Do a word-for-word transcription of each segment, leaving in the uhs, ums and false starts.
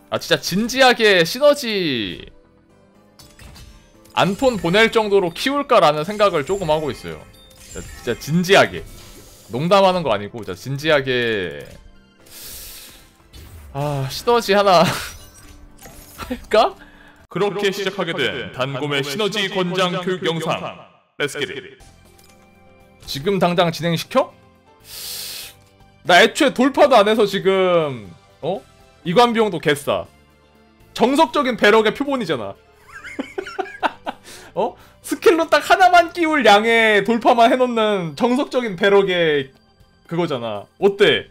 아 진짜 진지하게 시너지 안톤 보낼 정도로 키울까라는 생각을 조금 하고 있어요. 진짜, 진짜 진지하게. 농담하는 거 아니고 진짜 진지하게. 아 시너지 하나 할까? 그렇게, 그렇게 시작하게 된 단곰의 시너지 권장 교육 영상 렛츠 겟 잇. 지금 당장 진행시켜? 나 애초에 돌파도 안 해서 지금 어? 이관 비용도 개싸. 정석적인 배럭의 표본이잖아. 어? 스킬로 딱 하나만 끼울 양의 돌파만 해놓는 정석적인 배럭의 그거잖아. 어때?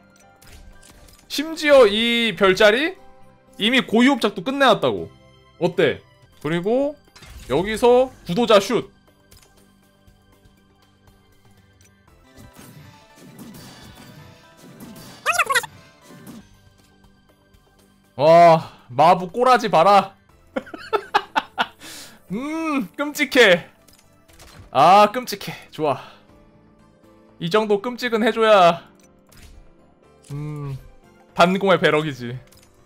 심지어 이 별자리 이미 고유업작도 끝내놨다고. 어때? 그리고 여기서 구도자 슛. 와 마부 꼬라지 봐라. 음 끔찍해. 아 끔찍해. 좋아. 이 정도 끔찍은 해줘야 음 단공의 배럭이지.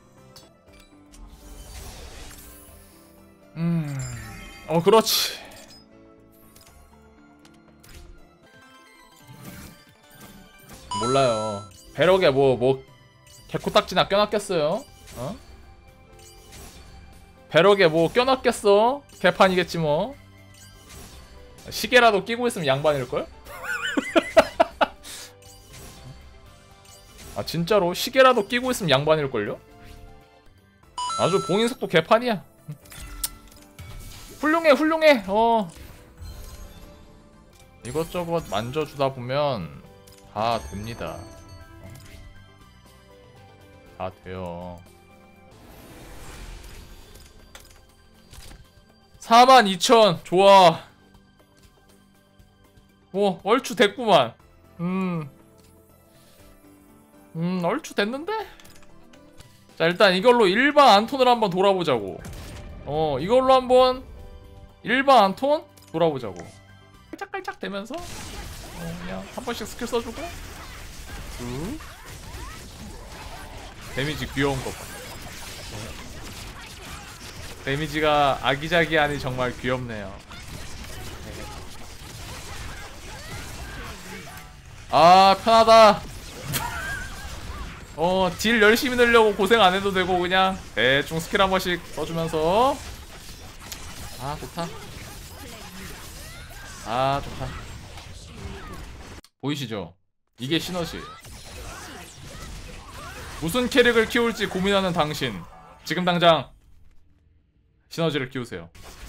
음 어 그렇지. 몰라요. 배럭에 뭐 뭐 개코딱지나 껴놨겠어요? 어? 배럭에 뭐 껴놨겠어? 개판이겠지 뭐. 시계라도 끼고 있으면 양반일걸? 아 진짜로 시계라도 끼고 있으면 양반일걸요? 아주 봉인속도 개판이야. 훌륭해 훌륭해. 어 이것저것 만져주다 보면 다 됩니다. 다 돼요. 사만 이천 좋아. 오 얼추 됐구만. 음, 음 얼추 됐는데? 자 일단 이걸로 일반 안톤을 한번 돌아보자고. 어 이걸로 한번 일반 안톤 돌아보자고. 깔짝깔짝 되면서 어, 그냥 한 번씩 스킬 써주고. 쭉 데미지 귀여운 거 봐. 데미지가 아기자기하니 정말 귀엽네요. 아 편하다. 어 딜 열심히 넣으려고 고생 안 해도 되고 그냥 대충 스킬 한 번씩 써주면서. 아 좋다. 아 좋다. 보이시죠? 이게 시너지. 무슨 캐릭을 키울지 고민하는 당신, 지금 당장 시너지를 키우세요.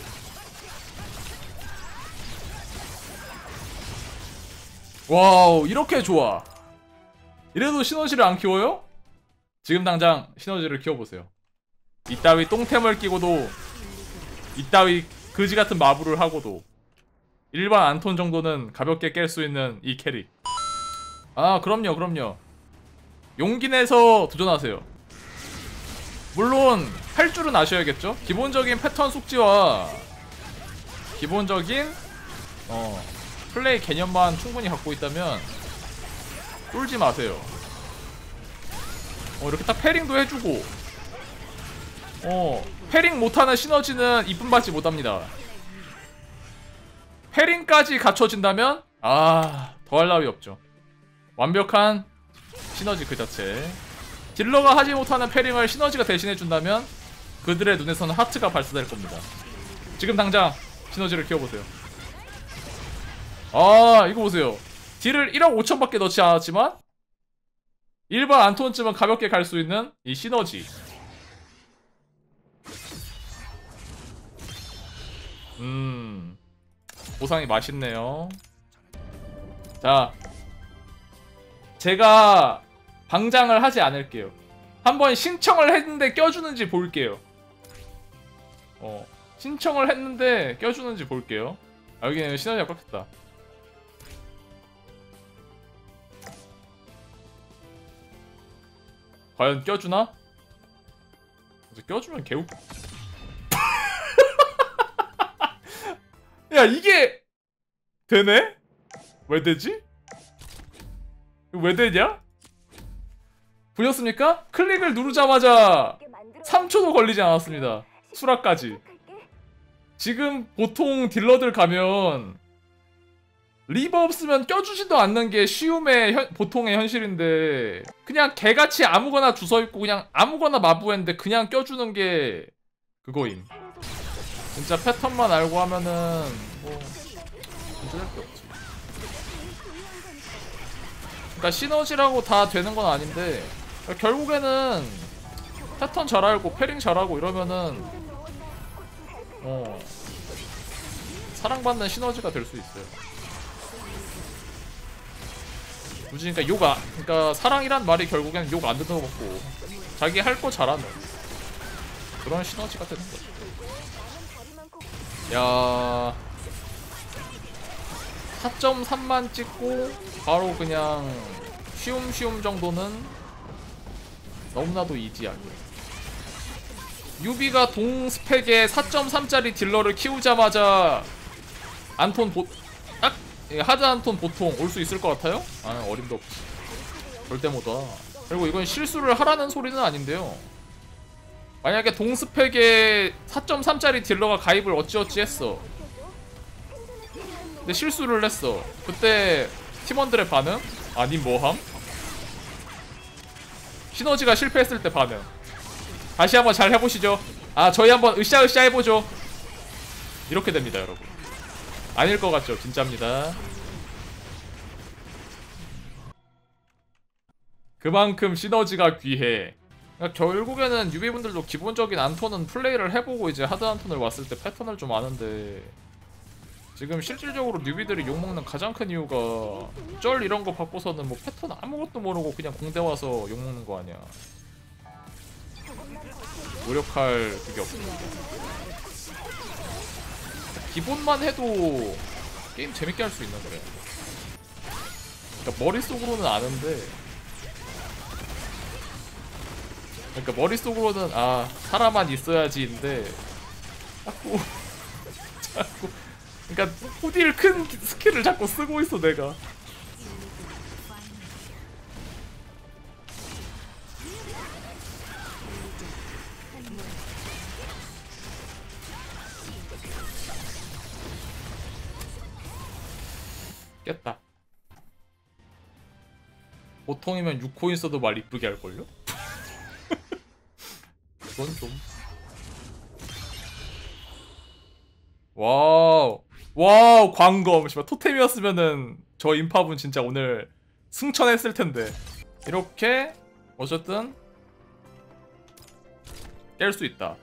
와우 이렇게 좋아. 이래도 시너지를 안 키워요? 지금 당장 시너지를 키워보세요. 이따위 똥템을 끼고도 이따위 그지같은 마부를 하고도 일반 안톤 정도는 가볍게 깰 수 있는 이 캐릭. 아 그럼요 그럼요. 용기 내서 도전하세요. 물론 할 줄은 아셔야겠죠? 기본적인 패턴 숙지와 기본적인 어 플레이 개념만 충분히 갖고 있다면 쫄지 마세요. 어 이렇게 딱 패링도 해주고 어 패링 못하는 시너지는 이쁨 받지 못합니다. 패링까지 갖춰진다면 아 더할 나위 없죠. 완벽한 시너지 그 자체. 딜러가 하지 못하는 패링을 시너지가 대신해준다면 그들의 눈에서는 하트가 발사될 겁니다. 지금 당장 시너지를 키워보세요. 아 이거 보세요. 딜을 일억 오천밖에 넣지 않았지만 일반 안톤쯤은 가볍게 갈 수 있는 이 시너지. 음 보상이 맛있네요. 자 제가 방장을 하지 않을게요. 한번 신청을 했는데 껴주는지 볼게요. 어 신청을 했는데 껴주는지 볼게요. 아 여기는 시너지가 꺾였다. 과연 껴주나? 껴주면 개웃겨. 야 이게 되네? 왜 되지? 왜 되냐? 보셨습니까? 클릭을 누르자마자 삼 초도 걸리지 않았습니다. 수라까지. 지금 보통 딜러들 가면 리버 없으면 껴주지도 않는 게 쉬움의 현, 보통의 현실인데 그냥 개같이 아무거나 주워있고 그냥 아무거나 마부했는데 그냥 껴주는 게 그거임. 진짜 패턴만 알고 하면은 뭐 문제될 게 없지. 그러니까 시너지라고 다 되는 건 아닌데 결국에는 패턴 잘 알고 패링 잘하고 이러면은 어 사랑받는 시너지가 될 수 있어요. 굳이 그러니까 욕 안, 그러니까 사랑이란 말이 결국에는 욕 안 듣는 거 같고 자기 할 거 잘하는 그런 시너지가 되는 거죠. 야 사 점 삼만 찍고 바로 그냥 쉬움쉬움 정도는 너무나도 이지하게. 유비가 동스펙에 사 점 삼짜리 딜러를 키우자마자 안톤 보... 딱! 하드 안톤 보통 올 수 있을 것 같아요? 아 어림도 없지. 절대 못 와. 그리고 이건 실수를 하라는 소리는 아닌데요. 만약에 동스펙에 사 점 삼짜리 딜러가 가입을 어찌어찌 했어. 근데 실수를 했어. 그때 팀원들의 반응? 아니 뭐함? 시너지가 실패했을 때 반응. 다시 한번 잘 해보시죠. 아 저희 한번 으쌰으쌰 해보죠. 이렇게 됩니다 여러분. 아닐 것 같죠? 진짜입니다. 그만큼 시너지가 귀해. 그러니까 결국에는 유비분들도 기본적인 안톤은 플레이를 해보고 이제 하드 안톤을 왔을 때 패턴을 좀 아는데 지금 실질적으로 뉴비들이 욕먹는 가장 큰 이유가 쩔 이런 거 받고서는 뭐 패턴 아무것도 모르고 그냥 공대 와서 욕먹는 거 아니야. 노력할 그게 없으니까. 기본만 해도 게임 재밌게 할 수 있는 거래. 그러니까 머릿속으로는 아는데 그러니까 머릿속으로는 아 사람만 있어야지인데 자꾸 자꾸 그러니까 호딜 큰 스킬을 자꾸 쓰고 있어 내가. 깼다. 보통이면 육 코인 써도 말 이쁘게 할걸요? 그건 좀 와우 와우 광검 씨발 토템이었으면은 저 인팝은 진짜 오늘 승천했을 텐데. 이렇게 어쨌든 깰 수 있다.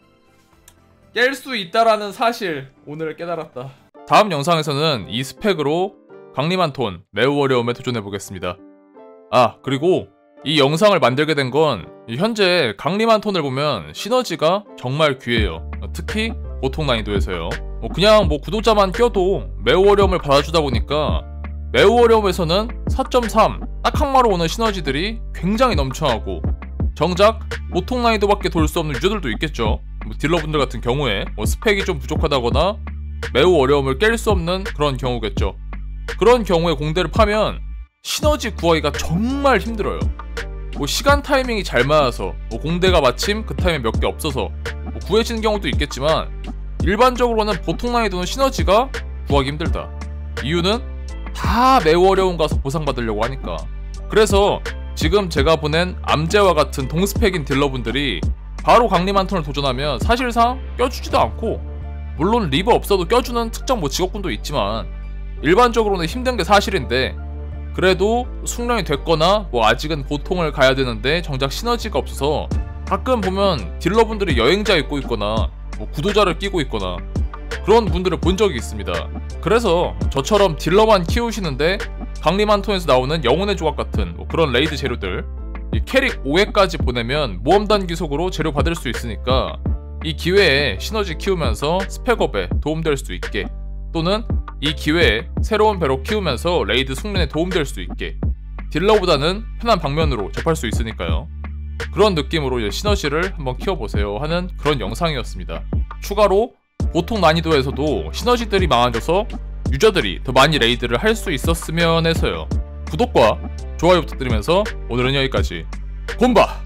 깰 수 있다라는 사실 오늘 깨달았다. 다음 영상에서는 이 스펙으로 강림한 톤 매우 어려움에 도전해보겠습니다. 아 그리고 이 영상을 만들게 된 건 현재 강림한 톤을 보면 시너지가 정말 귀해요. 특히 보통 난이도에서요. 뭐 그냥 뭐 구독자만 껴도 매우 어려움을 받아주다 보니까 매우 어려움에서는 사 점 삼 딱 항마로 오는 시너지들이 굉장히 넘쳐나고 정작 보통 난이도밖에 돌 수 없는 유저들도 있겠죠. 뭐 딜러분들 같은 경우에 뭐 스펙이 좀 부족하다거나 매우 어려움을 깰 수 없는 그런 경우겠죠. 그런 경우에 공대를 파면 시너지 구하기가 정말 힘들어요. 뭐 시간 타이밍이 잘 맞아서 뭐 공대가 마침 그 타임에 몇 개 없어서 뭐 구해지는 경우도 있겠지만 일반적으로는 보통 난이도는 시너지가 구하기 힘들다. 이유는 다 매우 어려운 가서 보상받으려고 하니까. 그래서 지금 제가 보낸 암제와 같은 동스펙인 딜러분들이 바로 강림한 톤을 도전하면 사실상 껴주지도 않고, 물론 리버 없어도 껴주는 특정 뭐 직업군도 있지만 일반적으로는 힘든 게 사실인데, 그래도 숙련이 됐거나 뭐 아직은 보통을 가야 되는데 정작 시너지가 없어서 가끔 보면 딜러분들이 여행자 입고 있거나 뭐 구도자를 끼고 있거나 그런 분들을 본 적이 있습니다. 그래서 저처럼 딜러만 키우시는데 강림한 톤에서 나오는 영혼의 조각 같은 뭐 그런 레이드 재료들, 이 캐릭 오 회까지 보내면 모험단 귀속으로 재료 받을 수 있으니까 이 기회에 시너지 키우면서 스펙업에 도움될 수 있게, 또는 이 기회에 새로운 배로 키우면서 레이드 숙련에 도움될 수 있게 딜러보다는 편한 방면으로 접할 수 있으니까요. 그런 느낌으로 이제 시너지를 한번 키워보세요 하는 그런 영상이었습니다. 추가로 보통 난이도에서도 시너지들이 많아져서 유저들이 더 많이 레이드를 할 수 있었으면 해서요. 구독과 좋아요 부탁드리면서 오늘은 여기까지. 본바!